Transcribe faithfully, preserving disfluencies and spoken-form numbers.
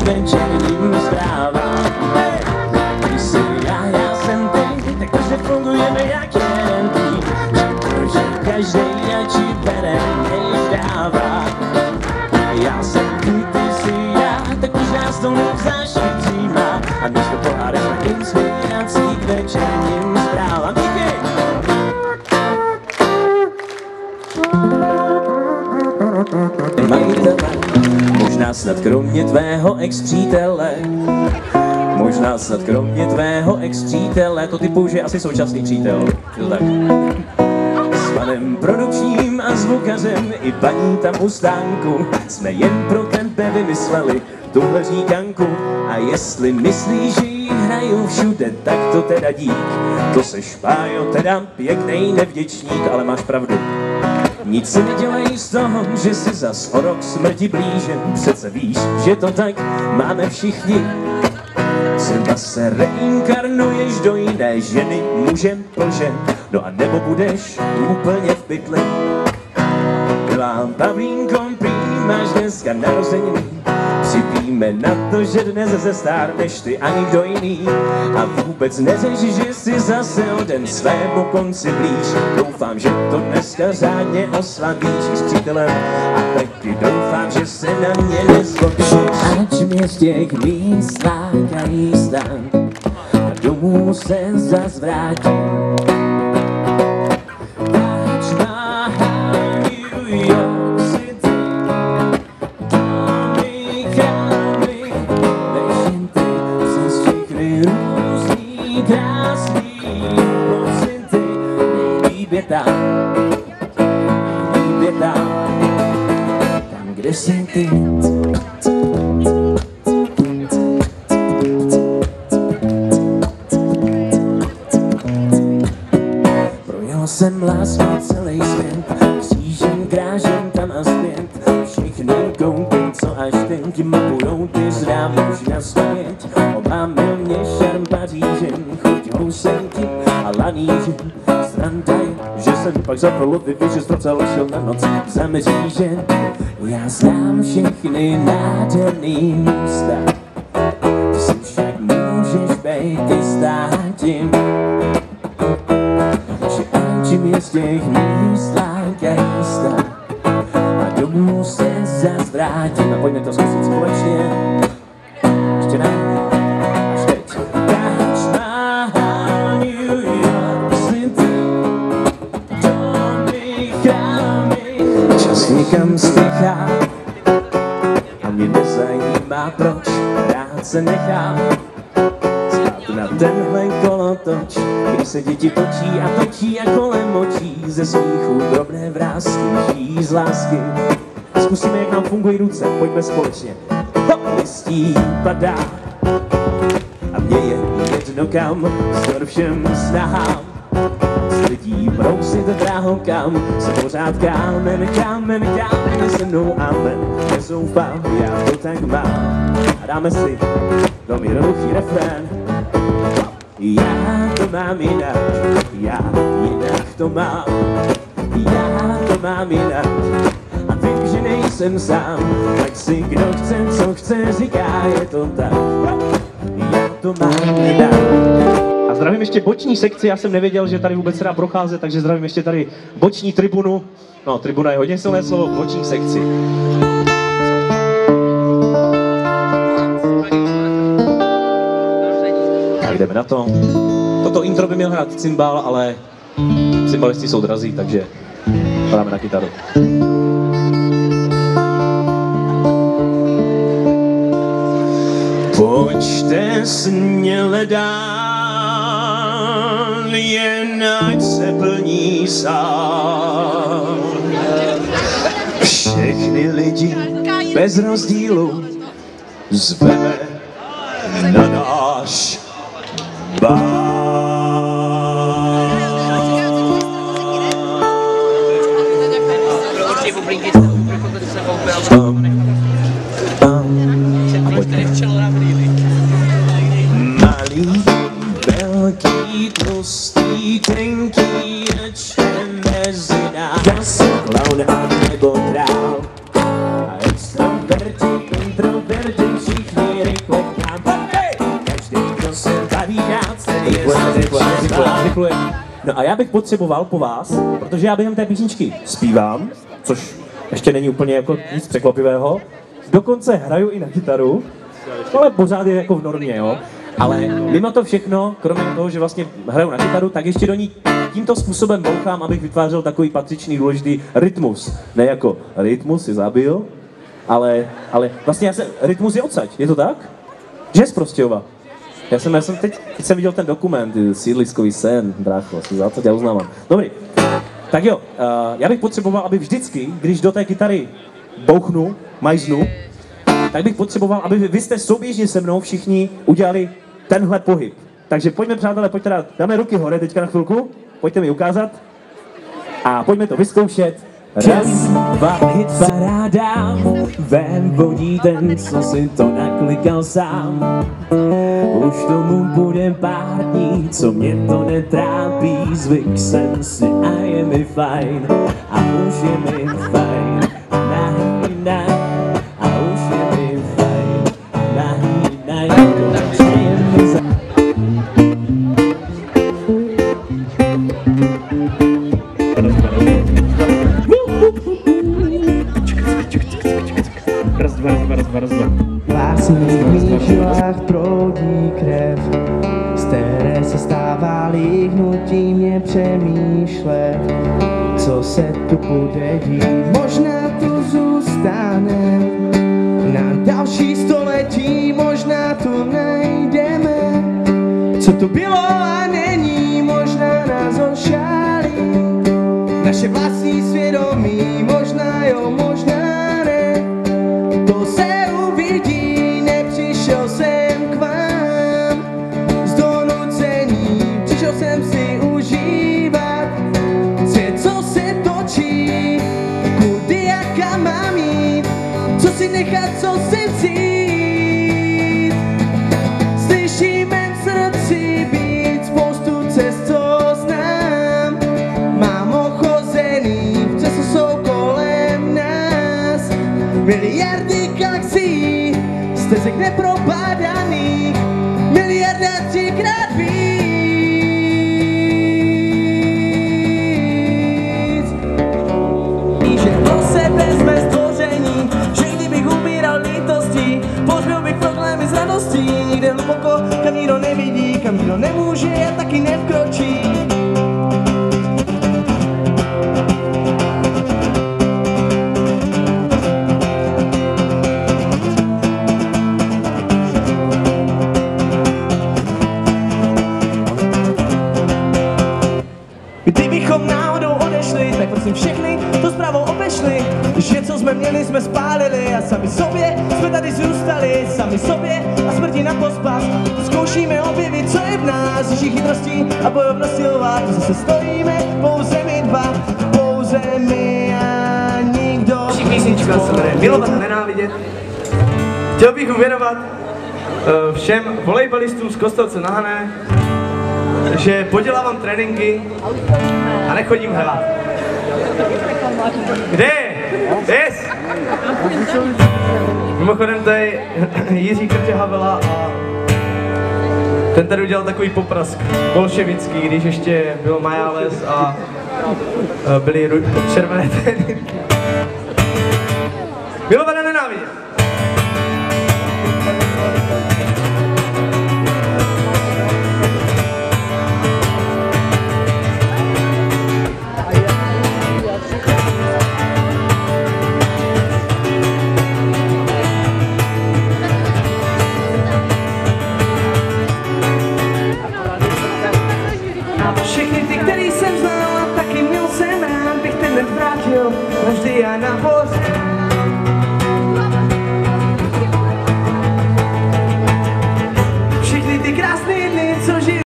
večerním zprávám. Ty jsi já, já jsem ty, takže fungujeme jak jeden tým. Protože každý radši bere, než dává. Já jsem ty, ty jsi já, tak už nás to nezašetříme. A když to pohádeš na inspirací k večerním zprávám. Díky! Majitele, možná snad kromě tvého ex-přítele, možná snad kromě tvého ex-přítele, to typu, že asi současný přítel, jo tak. S panem produkčním a zvukařem i paní tam u stánku jsme jen pro tebe vymysleli tuhle říkanku. A jestli myslíš, že ji hraju všude, tak to teda dík. To seš, Pájo, teda pěknej nevděčník, ale máš pravdu. Nic si nedělej z toho, že si zas o rok smrti blíže. Přece víš, že to tak máme všichni. Třeba se reinkarnuješ do jiné ženy, muže, plže, no a nebo budeš úplně v pytli. Milá Pavlínko, prý máš dneska narozeniny. Připíme na to, že dnes zestárneš ty a nikdo jiný. A vůbec neřeš, že si zase o den svému konci blíž. Doufám, že to dneska řádně oslavíš i s přítelem. A taky doufám, že se na mě nezlobíš. Ač mě z těch míst lákají stán a domů se zas vrátím. Ač má New York City, domy, chrámy, než ty přes všechny různý krásný pocity. Nejlíp je tam, nejlíp je tam, tam, kde jsi ty. Jsem láskou celý svět, křížem, krážem tam a zpět. Všechny kouty, co až teď mapujou ty zrám už na spaměť. Obámil mě šarm Pařížem, chuť housenky a laníže. Sranda je, že jsem pak zapal od Wi-Fi, že ztrocel šel na noc za mříže. Já znám všechny nádherný místa, ty si však můžeš bejt jistá tím. Mě z těch míst lákají stát a domů se zas vrátím. A pojďme to zkusit společně. Ještě ne? Až teď. Taj Mahal, New York City, domy, chrámy. Čas někam spěchá a mě nezajímá proč. Rád se nechám na tenhle kolotoč, kdy se děti točí a točí a kolem očí ze smíchu drobné vrásky žijí z lásky. Zkusíme, jak nám fungují ruce, pojďme společně. Hop, listí padá a mě je jedno kam, vzdor všem snahám. Z lidí brousit dráhou kam, se pořád kámen, kámen, kámen se mnou amen. Nezoufám, já to tak mám. A dáme si velmi jednoduchý refrén. Já to mám jinak, já jinak to mám, já to mám jinak a vím, že nejsem sám, tak si kdo chce, co chce, říká, je to tak, já to mám jinak. A zdravím ještě boční sekci, já jsem nevěděl, že tady vůbec se dá procházet, takže zdravím ještě tady boční tribunu, no tribuna je hodně silné slovo, boční sekci. Jdeme na to. Toto intro by měl hrát cymbál, ale cymbalisti jsou drazí, takže hráme na kytaru. Pojďte směle dál, jen ať se plní sál. Všechny lidi bez rozdílu zveme na náš bál. Malý, velký, tlustý, tenký, ač mezi nás. Já jsem klaun a nebo král. A extroverti, introverti, všichni No a já bych potřeboval po vás, protože já během té písničky zpívám, což ještě není úplně jako nic překvapivého, dokonce hraju i na kytaru, ale pořád je jako v normě, jo. Ale mimo to všechno, kromě toho, že vlastně hraju na kytaru, tak ještě do ní tímto způsobem bouchám, abych vytvářel takový patřičný důležitý rytmus. Ne jako rytmus si zabil, ale, ale vlastně já se, rytmus je odsaď, je to tak? Že z Prostějova. Já jsem, já jsem teď, teď jsem viděl ten dokument, sídliskový sen, brácho, asi za to tě uznávám. Dobrý, tak jo, uh, já bych potřeboval, aby vždycky, když do té kytary bouchnu, majznu, tak bych potřeboval, aby vy, vy jste souběžně se mnou všichni udělali tenhle pohyb. Takže pojďme, přátelé, pojďte dát, dáme ruky hore teďka na chvilku, pojďte mi ukázat a pojďme to vyzkoušet. Raz, dva, hit paráda, ven vodí ten, co si to naklikal sám. Už tomu bude pár dní, co mě to netrápí, zvyk jsem si a je mi fajn, a už je mi fajn, na, na, a už je mi fajn, na, na, konečně je mi za... Raz, dva, raz, dva, raz, dva, raz, dva. Vásných mých žilách proudí krev, z které se stává líhnutí mě přemýšlet, co se tu bude dít. Možná tu zůstane na další století, možná tu najdeme, co tu bylo a není, možná nás ošálí naše vlastní svědomí, možná jo, možná ne, to se uvidí, nepřišel jsem k vám z donucení, přišel jsem si užívat svět, co se točí, kudy a kam mám jít, co si nechat, co si vzít. Slyším mém srdci být spoustu cest, co znám, mám ochozený, přesto jsou kolem nás miliardy galaxií, stezek neprobádaných, miliarda třikrát víc. Že to se vezme stvoření, že kdybych umíral lítostí, pohřbil bych problémy s radostí, nikde hluboko, kam nikdo nevidí, kam nikdo nemůže a taky nevkročí. Kdybychom náhodou odešli, tak prosím všechny to zprávou obešli, že co jsme měli, jsme spálili a sami sobě jsme tady zůstali, sami sobě a smrti na pospas. Zkoušíme objevit, co je v nás, naší chytrostí a bojovnosti lvát. Zase stojíme, pouze my dva, pouze my a nikdo. Naší písnička se jmenuje Milovat a nenávidět. Chtěl bych uvěnovat uh, všem volejbalistům z Kostelce na Hané, že podělávám tréninky a nechodím hrát. Kde je? Yes! Mimochodem tady Jiří Krtě Havela a ten tady udělal takový poprask bolševický, když ještě byl Majáles a byly červené tréninky. Milovat a nenávidět. Všechny ty, který jsem znal a taky měl jsem rád, bych ten den vrátil navždy a na post.